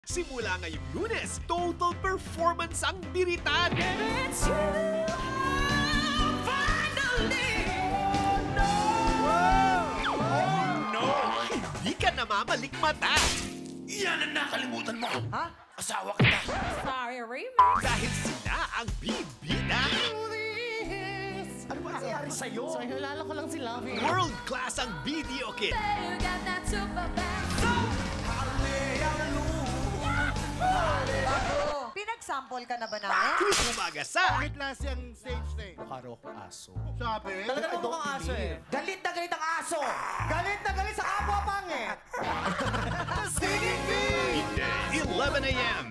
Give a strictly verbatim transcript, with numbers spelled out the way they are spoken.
Simula ngayong Lunes, total performance ang biritan. It's you, finally. Oh no! Hindi ka namamalikmata. Yan ang nakalimutan mo. Ha? Asawa kita. Sorry, remix. Dahil sila ang bibida. Ano ba nangyari sa'yo? So, nalala ko lang si Lovey. World class ang video kit. You got that super back. Bago, pinag-sample ka na ba namin? Tuwing umaga sa Bakit na siyang stage name? Mukha raw akong aso. Sabi? Talaga naman mukhang aso eh. Galit na galit ang aso! Galit na galit sa kapwa pangit! eleven a m